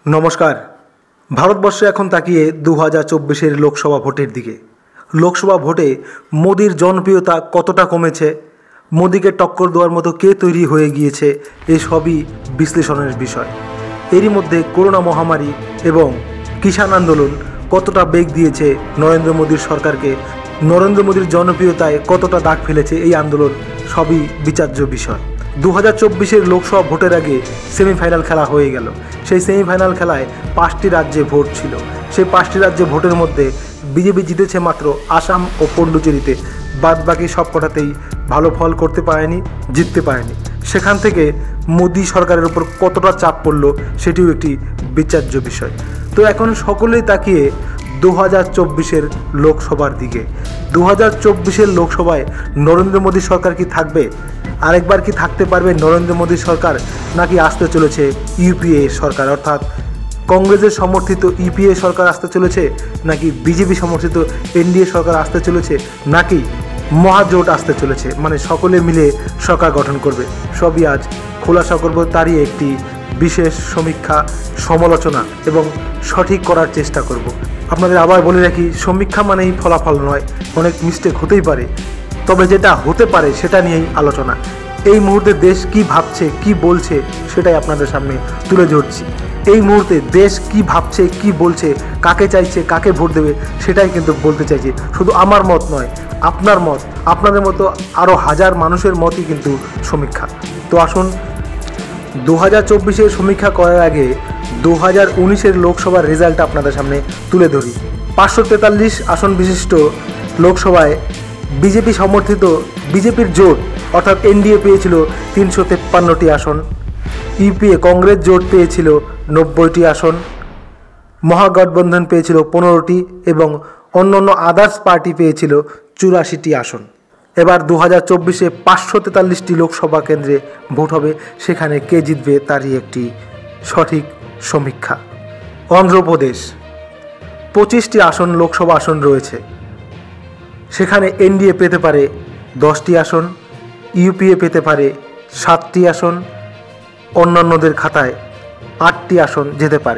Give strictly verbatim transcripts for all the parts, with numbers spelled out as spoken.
नमस्कार। भारतवर्ष एखन ताकिए दो हज़ार चौबीस लोकसभा भोटर दिके लोकसभा भोटे मोदीर जनप्रियता कतटा कमेছে, मोदीके टक्कर देওয়ার मतो के तैरी হয়ে গিয়েছে এই সবই বিশ্লেষণের বিষয়। এরই মধ্যে করোনা মহামারী এবং কিষাণ আন্দোলন কতটা বেগ দিয়েছে নরেন্দ্র মোদীর সরকারকে, নরেন্দ্র মোদীর জনপ্রিয়তায় কতটা দাগ ফেলেছে এই আন্দোলন সবই বিচার্য বিষয়। दो हज़ार चौबीस लोकसभा भोटर आगे सेमिफाइनल खेला हो गेल। से सेमिफाइनल खेलाय पाँचटी राज्ये भोट छिलो। से पाँचटी राज्ये भोटर मध्य बीजेपी जितेছে मात्र आसाम और पण्डिचेरीते, बाद बाकी सब कटातेई भालो फल करते पारेনি, जितते पारेনি। सेखान थेके मोदी सरकारेर उपर कतटा चाप पड़लो सेटिও एकटी বিচার্য বিষয়। तो এখন সকলেই তাকিয়ে दो हज़ार चौबीस लोकसभार दिके दो हज़ार चौबीस लोकसभाय नरेंद्र मोदी सरकार की थाकबे, आरेकबार की थाकते पारबे नरेंद्र मोदी सरकार, नाकि आसते चलेছে ইউপিএ सरकार अर्थात कांग्रेसের समर्थित ইউপিএ सरकार आसते चलेছে, नाकि বিজেপি समर्थित এনডিএ सरकार आसते चलेছে, नाकि महाजोट आसते चलेছে, माने सकले मिले सरकार गठन करबे। सबই आज खुलासा करब, तारই একটি विशेष समीक्षा समालोचना एवं सठिक करार चेष्टा करब। আপনাদের আবার বলে রাখি, সমীক্ষা মানেই ফলাফল নয়, অনেক মিস্টেক হতেই পারে, তবে যেটা হতে পারে সেটা নিয়েই আলোচনা। এই মুহূর্তে দেশ কি ভাবছে কি বলছে সেটাই আপনাদের সামনে তুলে ধরছি। এই মুহূর্তে দেশ কি ভাবছে কি বলছে, কাকে চাইছে কাকে ভোট দেবে সেটাই কিন্তু বলতে চাইছে। শুধু আমার মত নয়, আপনার মত, আপনাদের মতো আরও হাজার মানুষের মতই কিন্তু সমীক্ষা। তো আসুন दो हज़ार चौबीस समीक्षा करार आगे दो हज़ार उन्नीस लोकसभा रेजाल्ट आपनादेर सामने तुले धरी। पाँचशो तेताल्लिस आसन विशिष्ट लोकसभाय बीजेपी समर्थित बीजेपिर जोट अर्थात एनडिए पेয়েছিল तीनशो तेप्पान्नटी आसन, ইউপিএ कांग्रेस जोट পেয়েছিল नब्बईटी आसन, महागठबंधन পেয়েছিল पंद्रहटी এবং অন্যান্য আদার্স পার্টি পেয়েছিল चुराशीटी आसन। एबार दो हज़ार चौबीस पाँचशो तेताल्लिसटी लोकसभा केंद्रे भोट होबे, सेखाने के जितबे तारই एकटी सठिक समीक्षा। आंध्र प्रदेश पचिशटी आसन लोकसभा आसन रयेछे, सेखाने एनडिए पेते पारे दसटी आसन, ইউপিএ पेते पारे सातटी आसन, अन्यान्यদের खाताय आठटी आसन जेते पारे।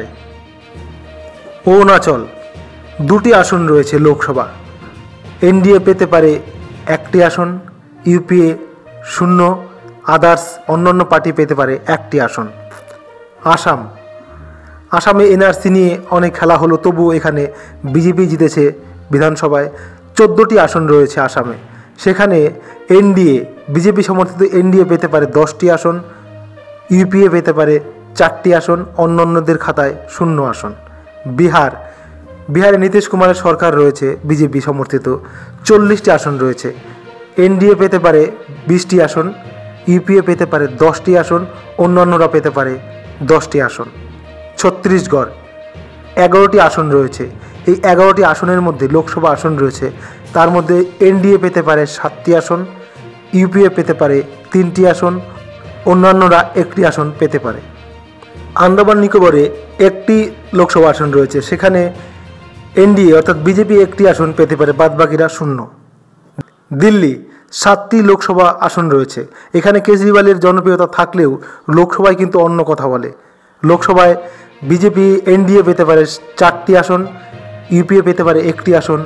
अरुणाचल दुटी आसन रयेछे लोकसभा, एनडिए पेते पारे एकटी आसन, ইউপিএ शून्य, आदार्स अन्यान्य पार्टी पेते पारे एकटी आसन। आसाम आसामे एनआरसी निये अनेक खेला हलो, तबुओ एखाने बीजेपी जितेছে विधानसभाय चौदहटी आसन रयेছে आसामे, सेखाने एनडिए बीजेपी समर्थित एनडिए पेते पारे दसटी आसन, ইউপিএ पेते पारे चारटी आसन, अन्यान्यদের खाताय शून्य आसन। बिहार बिहारे नीतीश कुमार सरकार रयेছে बीजेपी समर्थित चल्लिशटी आसन रयेছে, एनडिए पेते पारे बीसटी आसन, ইউপিএ पेते पारे दसटी आसन, अन्यान्यरा पेते पारे दसटी आसन। छत्तीसगढ़ एगारोटी आसन रयेছে, এই एगारोटी आसनेर मध्य लोकसभा आसन रयेছে, तार मध्य एनडिए पेते पारे सातटी आसन, ইউপিএ पेते पारे तीनटी आसन, अन्यान्यरा एकटी आसन पेते पारे। आंदामान निकोबरे एकटी लोकसभा आसन रयेছে, सेखाने एनडिए अर्थात बीजेपी एकटी आसन पेते पारे, बाद बाकीरा शून्य। दिल्ली सातटी लोकसभा आसन रयेছে, एखाने केजरीवालेर जनप्रियता थाकलेও लोकसभाय किन्तु अन्य कथा बोले। लोकसभाय बीजेपी एनडिए पेते पारे चारटी आसन, ইউপিএ पेते पारे एकटी आसन,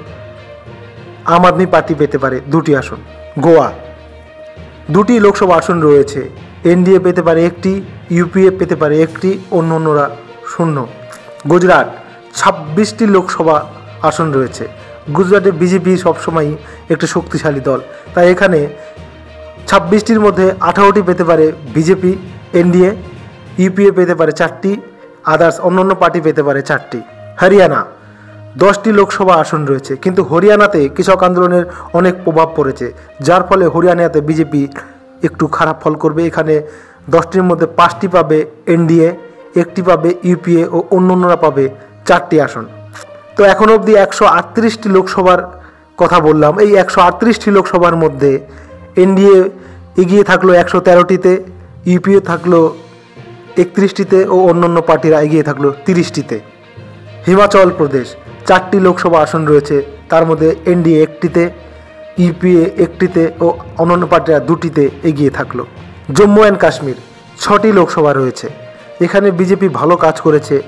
आम आदमी पार्टी पेते पारे दुटी आसन। गोवा दुटी लोकसभा आसन रयेছে, एनडिए पेते पारे एकटी, ইউপিএ पेते पारे एकटी, अन्यान्यरा शून्य। गुजरात छब्बीसटी लोकसभा आसन रयेছে, गुजराटे बीजेपी सब समय एक शक्तिशाली दल, ताई एखाने छब्बीसटिर मध्य अठारोटी पेते पारे बीजेपी एनडिए, ইউপিএ पेते पारे चारटी, आदार्स अन्यान्य पार्टी पेते पारे चारटी। हरियाणा दसटी लोकसभा आसन रयेছে, किन्तु हरियाणाते कृषक आंदोलनेर अनेक प्रभाव पड़ेছে, जार फले हरियाणाते बीजेपी एकटू खराब फल करबे। एखाने दसटिर मध्य पाँचटी पाबे एनडिए, एकटी पाबे ইউপিএ और अन्यान्यरा पाबे चारटी आसन। तो एखन अब्दि एकशो आठत्रिशटी लोकसभार कथा बोललाम। এই একশো আটত্রিশটি লোকসভার মধ্যে এনডিএ এগিয়ে থাকলো একশো তেরোটিতে, ইউপিএ থাকলো একত্রিশটিতে ও অন্যান্য পার্টিরা এগিয়ে থাকলো তিরিশটিতে। হিমাচল প্রদেশ চারটি লোকসভা আসন রয়েছে, তার মধ্যে এনডিএ একটিতে, ইউপিএ একটিতে ও অন্যান্য পার্টিরা দুটিতে এগিয়ে থাকলো। জম্মু অ্যান্ড কাশ্মীর ছটি লোকসভা রয়েছে, এখানে বিজেপি ভালো কাজ করেছে,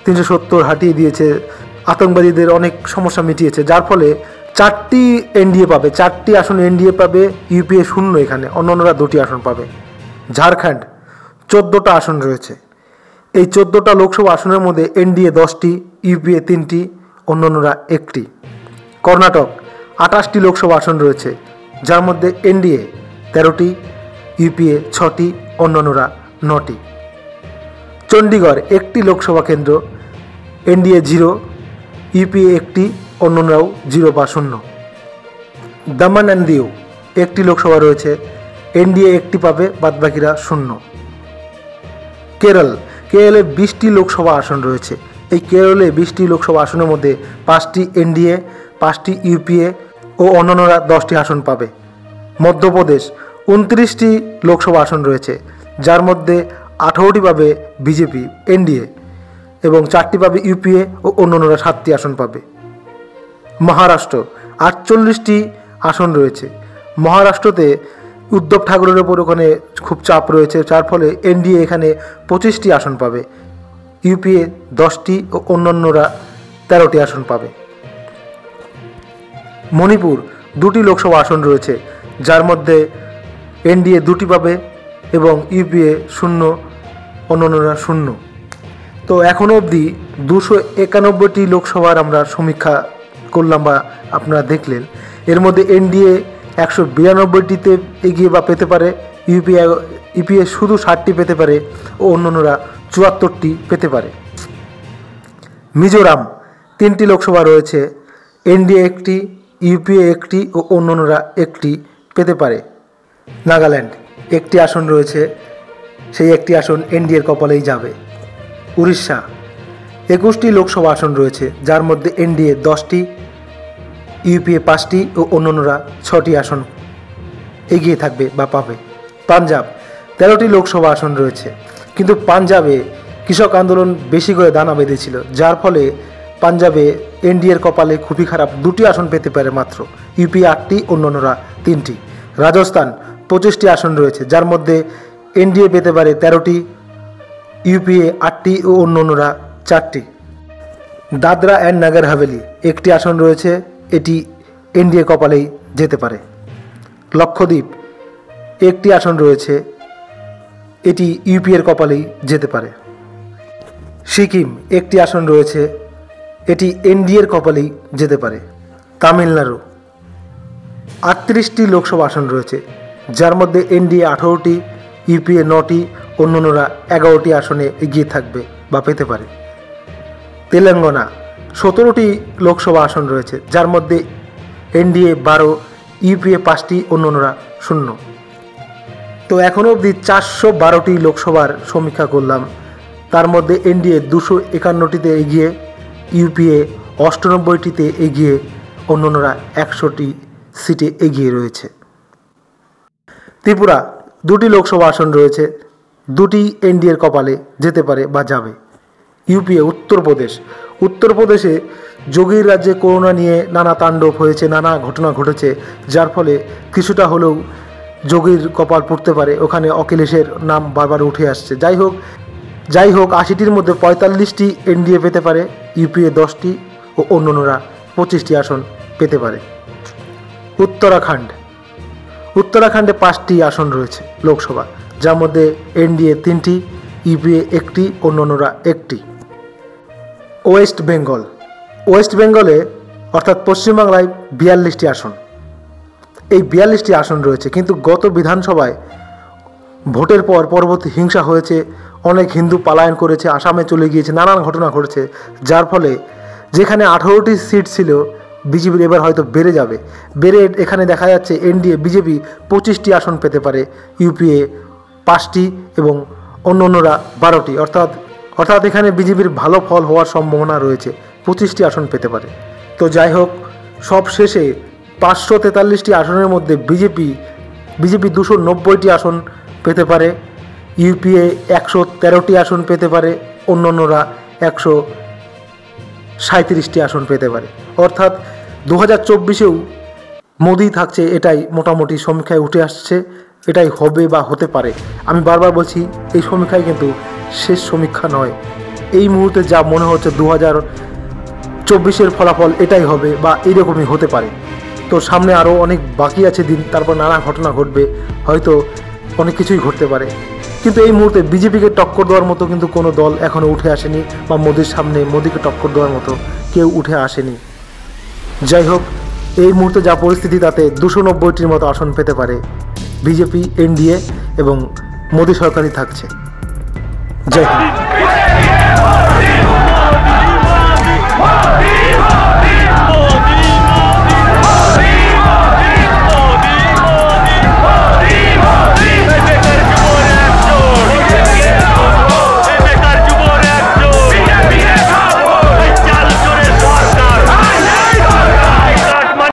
তিনশো সত্তর হাঁটিয়ে দিয়েছে, আতঙ্কবাদীদের অনেক সমস্যা মিটিয়েছে, যার ফলে চারটি এনডিএ পাবে, চারটি আসন এনডিএ পাবে, ইউপিএ শূন্য, এখানে অন্যান্যরা দুটি আসন পাবে। ঝাড়খণ্ড চোদ্দোটা আসন রয়েছে, এই চোদ্দোটা লোকসভা আসনের মধ্যে এনডিএ দশটি, ইউপিএ তিনটি, অন্যান্যরা একটি। কর্ণাটক আঠাশটি লোকসভা আসন রয়েছে, যার মধ্যে এনডিএ তেরোটি, ইউপিএ ছটি, অন্যান্যরা নটি। চণ্ডীগড় একটি লোকসভা কেন্দ্র, এনডিএ জিরো, ইউপিএ একটি, অন্যান্যরাও জিরো বা শূন্য। দমন অ্যান্ড দিউ একটি লোকসভা রয়েছে, এনডিএ একটি পাবে, বাদবাকিরা শূন্য। কেরল কেরলে বিশটি লোকসভা আসন রয়েছে, এই কেরলে বিশটি লোকসভা আসনের মধ্যে পাঁচটি এনডিএ, পাঁচটি ইউপিএ ও অন্যান্যরা দশটি আসন পাবে। মধ্যপ্রদেশ উনত্রিশটি লোকসভা আসন রয়েছে, যার মধ্যে আঠারোটি পাবে বিজেপি এনডিএ এবং চারটি পাবে ইউপিএ ও অন্যান্যরা সাতটি আসন পাবে। মহারাষ্ট্র আটচল্লিশটি আসন রয়েছে, মহারাষ্ট্রতে উদ্ধব ঠাকুরের ওপর ওখানে খুব চাপ রয়েছে, যার ফলে এনডিএ এখানে পঁচিশটি আসন পাবে, ইউপিএ দশটি ও অন্যান্যরা তেরোটি আসন পাবে। মণিপুর দুটি লোকসভা আসন রয়েছে, যার মধ্যে এনডিএ দুটি পাবে এবং ইউপিএ শূন্য, অন্যান্যরা শূন্য। তো এখনও অবধি দুশো একানব্বইটি লোকসভার আমরা সমীক্ষা করলাম বা আপনারা দেখলেন, এর মধ্যে এনডিএ একশো বিরানব্বইটিতে এগিয়ে বা পেতে পারে, ইউপিএ ইউপিএ শুধু ষাটটি পেতে পারে ও অন্যান্যরা চুয়াত্তরটি পেতে পারে। মিজোরাম তিনটি লোকসভা রয়েছে, এনডিএ একটি, ইউপিএ একটি ও অন্যান্যরা একটি পেতে পারে। নাগাল্যান্ড একটি আসন রয়েছে, সেই একটি আসন এনডিএর কপালেই যাবে। উড়িষ্যা একুশটি লোকসভা আসন রয়েছে, যার মধ্যে এনডিএ দশটি, ইউপিএ পাঁচটি ও অন্যান্যরা ছটি আসন এগিয়ে থাকবে বা পাবে। পাঞ্জাব তেরোটি লোকসভা আসন রয়েছে, কিন্তু পাঞ্জাবে কৃষক আন্দোলন বেশি করে দানা বেঁধেছিল, যার ফলে পাঞ্জাবে এনডিএর কপালে খুবই খারাপ, দুটি আসন পেতে পারে মাত্র, ইউপিএ আটটি, অন্যান্যরা তিনটি। রাজস্থান পঁচিশটি আসন রয়েছে, যার মধ্যে এনডিএ পেতে পারে তেরোটি, ইউপিএ আটটি ও অন্যান্যরা চারটি। দাদরা অ্যান্ড নগর হাভেলি একটি আসন রয়েছে, এটি এনডিএ কপালেই যেতে পারে। লক্ষদ্বীপ একটি আসন রয়েছে, এটি ইউপিএর কপালেই যেতে পারে। সিকিম একটি আসন রয়েছে, এটি এনডিএর কপালেই যেতে পারে। তামিলনাড়ু আটত্রিশটি লোকসভা আসন রয়েছে, যার মধ্যে এনডিএ আঠারোটি, ইউপিএ নটি, অন্যান্যরা এগারোটি আসনে এগিয়ে থাকবে বা পেতে পারে। তেলেঙ্গানা সতেরোটি লোকসভা আসন রয়েছে, যার মধ্যে এনডিএ বারো, ইউপিএ পাঁচটি, অন্যান্যরা শূন্য। তো এখনও অবধি চারশো বারোটি লোকসভার সমীক্ষা করলাম, তার মধ্যে এনডিএ দুশো একান্নটিতে এগিয়ে, ইউপিএ অষ্টানব্বইটিতে এগিয়ে, অন্যান্যরা একশোটি সিটে এগিয়ে রয়েছে। ত্রিপুরা দুটি লোকসভা আসন রয়েছে, দুটি এনডিএর কপালে যেতে পারে বা যাবে। ইউপিএ উত্তরপ্রদেশ উত্তরপ্রদেশে যোগীর রাজ্যে করোনা নিয়ে নানা তাণ্ডব হয়েছে, নানা ঘটনা ঘটেছে, যার ফলে কিছুটা হলেও যোগীর কপাল পড়তে পারে, ওখানে অখিলেশের নাম বারবার উঠে আসছে। যাই হোক যাই হোক আশিটির মধ্যে পঁয়তাল্লিশটি এনডিএ পেতে পারে, ইউপিএ দশটি ও অন্যান্যরা পঁচিশটি আসন পেতে পারে। উত্তরাখণ্ড উত্তরাখণ্ডে পাঁচটি আসন রয়েছে লোকসভা, যার মধ্যে এনডিএ তিনটি, ইউপিএ একটি, অন্যান্যরা একটি। ওয়েস্ট বেঙ্গল ওয়েস্ট বেঙ্গলে অর্থাৎ পশ্চিমবাংলায় বিয়াল্লিশটি আসন, এই বিয়াল্লিশটি আসন রয়েছে, কিন্তু গত বিধানসভায় ভোটের পর পরবর্তী হিংসা হয়েছে, অনেক হিন্দু পলায়ন করেছে, আসামে চলে গিয়েছে, নানান ঘটনা ঘটেছে, যার ফলে যেখানে আঠারোটি সিট ছিল বিজেপির এবার হয়তো বেড়ে যাবে, বেড়ে এখানে দেখা যাচ্ছে এনডিএ বিজেপি পঁচিশটি আসন পেতে পারে, ইউপিএ পাঁচটি এবং অন্যান্যরা বারোটি, অর্থাৎ অর্থাৎ এখানে বিজেপির ভালো ফল হওয়ার সম্ভাবনা রয়েছে, পঁচিশটি আসন পেতে পারে। তো যাই হোক সব শেষে পাঁচশো তেতাল্লিশটি আসনের মধ্যে বিজেপি বিজেপি দুশো নব্বইটি আসন পেতে পারে, ইউপিএ একশো তেরোটি আসন পেতে পারে, অন্যান্যরা একশো সাঁত্রিশটি আসন পেতে পারে। অর্থাৎ দু হাজার চব্বিশেও মোদি থাকছে, এটাই মোটামুটি সমীক্ষায় উঠে আসছে, এটাই হবে বা হতে পারে। আমি বারবার বলছি এই সমীক্ষায় কিন্তু শেষ সমীক্ষা নয়, এই মুহূর্তে যা মনে হচ্ছে দু হাজার চব্বিশের ফলাফল এটাই হবে বা এইরকমই হতে পারে। তো সামনে আরও অনেক বাকি আছে দিন, তারপর নানা ঘটনা ঘটবে, হয়তো অনেক কিছুই ঘটতে পারে। কিন্তু এই মুহূর্তে বিজেপিকে টক্কর দেওয়ার মতো কিন্তু কোনো দল এখনও উঠে আসেনি, বা মোদির সামনে মোদিকে টক্কর দেওয়ার মতো কেউ উঠে আসেনি। যাই হোক, এই মুহূর্তে যা পরিস্থিতি তাতে দুশো নব্বইটির মতো আসন পেতে পারে বিজেপি, এনডিএ এবং মোদি সরকারই থাকছে। জয় হিন্দ।